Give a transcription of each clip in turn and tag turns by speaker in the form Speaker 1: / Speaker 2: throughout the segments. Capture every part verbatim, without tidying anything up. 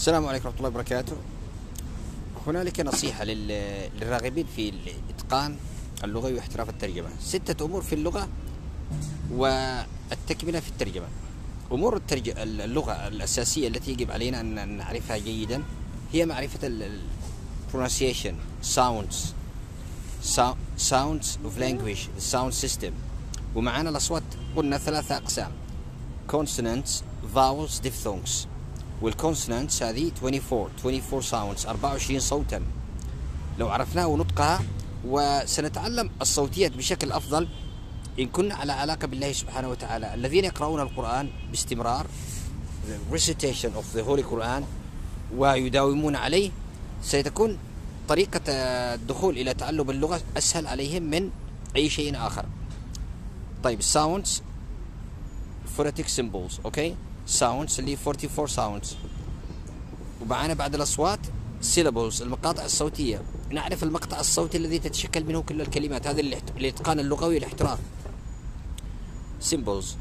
Speaker 1: السلام عليكم ورحمة الله وبركاته. هنالك نصيحة للراغبين في الإتقان اللغوي واحتراف الترجمة. ستة أمور في اللغة والتكملة في الترجمة. أمور الترجمة اللغة الأساسية التي يجب علينا أن نعرفها جيدا هي معرفة ال pronunciation, sounds, sounds of language, the sound system. ومعانا الأصوات قلنا ثلاثة أقسام: consonants, vowels, diphthongs. والكونسونانتس هذه أربعة وعشرين أربعة وعشرين ساوندز أربعة وعشرين صوتا. لو عرفناها ونطقها وسنتعلم الصوتيات بشكل أفضل إن كنا على علاقة بالله سبحانه وتعالى. الذين يقرؤون القرآن باستمرار the recitation of the Holy Quran ويداومون عليه سيتكون طريقة الدخول إلى تعلم اللغة أسهل عليهم من أي شيء آخر. طيب sounds phonetic symbols أوكي sounds اللي أربعة وأربعين sounds. ومعانا بعد الأصوات syllables المقاطع الصوتية. نعرف المقطع الصوتي الذي تتشكل منه كل الكلمات. هذا الإتقان اللغوي والاحتراف. symbols.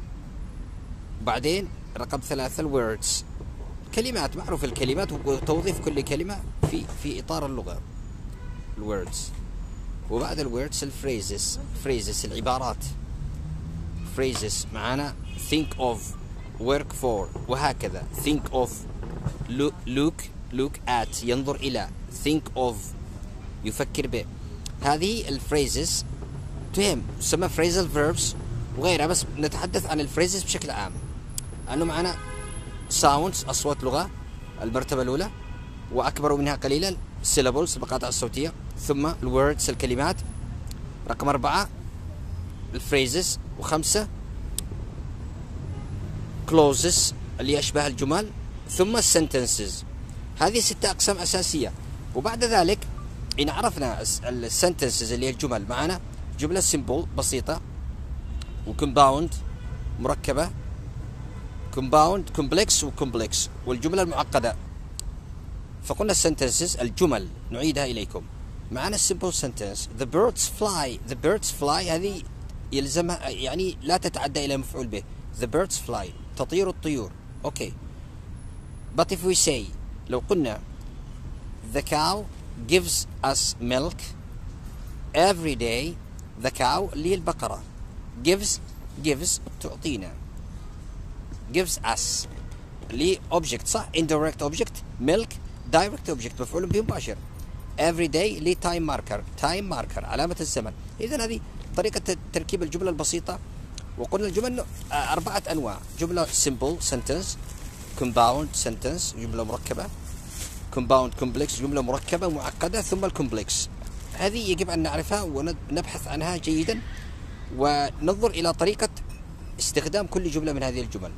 Speaker 1: بعدين رقم ثلاثة الwords كلمات. معروف الكلمات وتوظيف كل كلمة في في إطار اللغة الwords. وبعد الwords الphrases phrases العبارات phrases. معانا think of work for وهكذا. think of look look look at ينظر إلى. think of يفكر به. هذه الفريزز تهم تسمى phrasal verbs وغيرها، بس نتحدث عن الفريزز بشكل عام. أنه معنا sounds أصوات لغة المرتبة الأولى وأكبر منها قليلا syllables المقاطع الصوتية، ثم الwords الكلمات، رقم أربعة الفريزز، وخمسة clauses اللي أشبه الجمل، ثم السنتنسز. هذه ستة أقسام أساسية. وبعد ذلك إن عرفنا السنتنسز اللي هي الجمل، معنا جملة simple بسيطة، وكومباوند مركبة، كومباوند كومبلكس وكومبلكس، والجملة المعقدة. فقلنا السنتنسز الجمل نعيدها إليكم. معنا simple sentence the birds fly the birds fly هذه يلزمها يعني لا تتعدى إلى مفعول به. the birds fly تطير الطيور. اوكي. but if we say لو قلنا the cow gives us milk every day. the cow اللي هي البقرة. gives gives تعطينا. gives us اللي object صح indirect object. milk direct object مفعول به مباشر. every day اللي time marker time marker علامة الزمن. إذا هذه طريقة تركيب الجملة البسيطة. وقلنا الجمل أربعة أنواع: جملة simple sentence، compound sentence جملة مركبة، compound complex جملة مركبة معقدة، ثم الكومبلكس. هذه يجب أن نعرفها ونبحث عنها جيدا وننظر إلى طريقة استخدام كل جملة من هذه الجمل،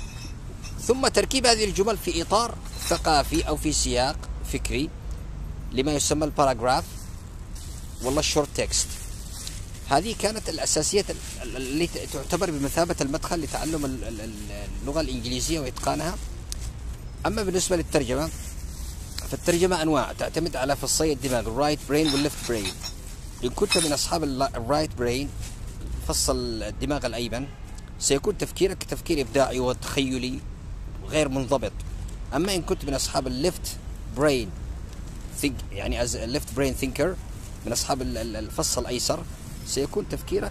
Speaker 1: ثم تركيب هذه الجمل في إطار ثقافي أو في سياق فكري لما يسمى الباراجراف والله الشورت تكست. هذه كانت الأساسيات اللي تعتبر بمثابة المدخل لتعلم اللغة الإنجليزية وإتقانها. أما بالنسبة للترجمة فالترجمة أنواع تعتمد على فصي الدماغ الرايت برين والليفت برين. إن كنت من أصحاب الرايت برين فص الدماغ الأيمن سيكون تفكيرك تفكير إبداعي وتخيلي غير منضبط. أما إن كنت من أصحاب الليفت برين يعني as a left brain thinker من أصحاب الفص الأيسر سيكون تفكيرك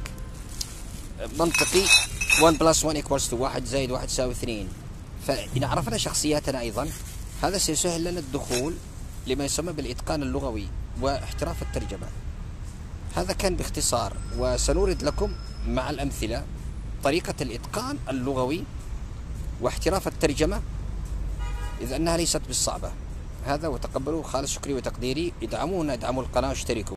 Speaker 1: منطقي واحد بلس واحد equals to واحد زائد واحد يساوي اثنين. فإن عرفنا شخصياتنا أيضا هذا سيسهل لنا الدخول لما يسمى بالإتقان اللغوي واحتراف الترجمة. هذا كان باختصار، وسنورد لكم مع الأمثلة طريقة الإتقان اللغوي واحتراف الترجمة، إذ أنها ليست بالصعبة. هذا وتقبلوا خالص شكري وتقديري. ادعمونا ادعموا القناة واشتركوا.